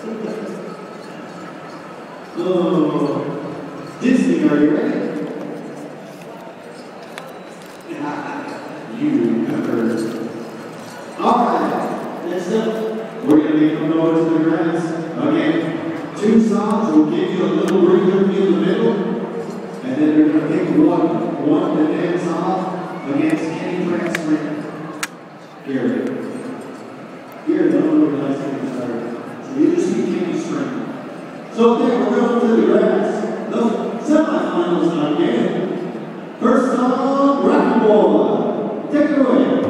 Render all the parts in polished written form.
Oh, Disney, are you ready? You remember. Alright, next up, we're going to be coming over to the grass. Okay, 2 songs will give you a little breather in the middle, and then we're going to pick one to dance off against Kenny Prince. Here, don't organize Kenny started. So you just need Kenny String. So then we're going to the grass. The semifinals now again. First song, Rocky Boy. Take it away.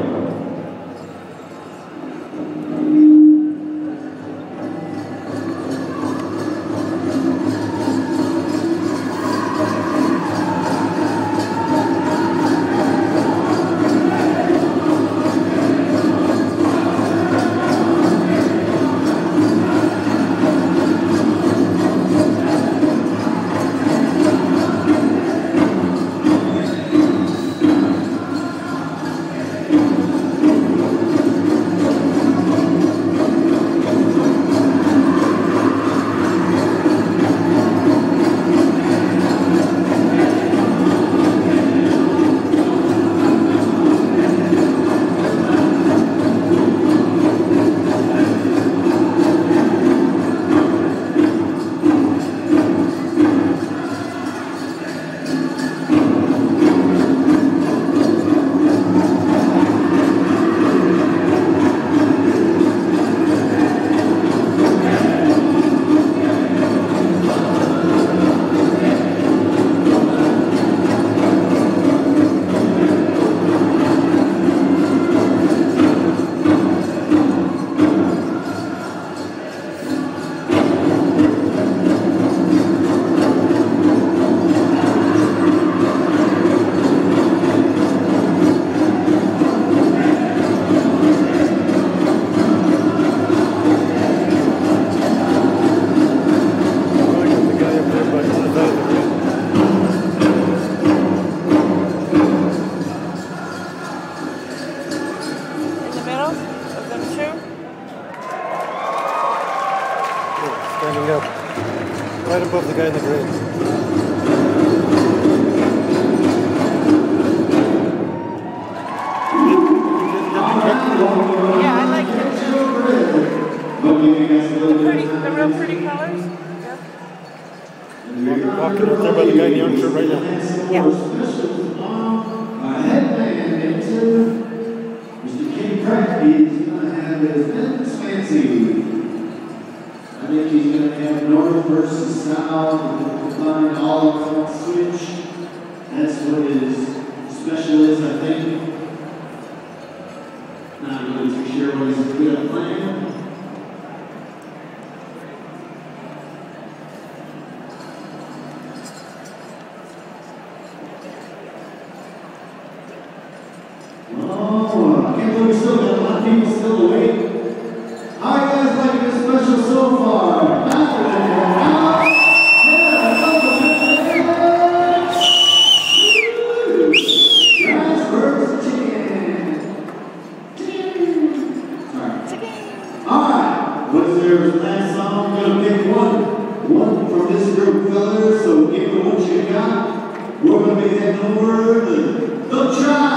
Standing up, right above the guy in the grid. Yeah, I like it. The real pretty colors. Yeah. Walking out there by the guy in the orange shirt right now. Yeah. Mr. King Cracky is going to have his Memphis Fancy. I think he's going to have north versus south, and combine all of that switch. That's what his special is, I think. Not really too sure what he's good at playing. Oh, I can't believe we still got a lot of people still awake. How are you guys liking this special so far? Alright, what's your last song? I'm going to pick one from this group, fellas, so give me what you got. We're going to be heading over the Tribe.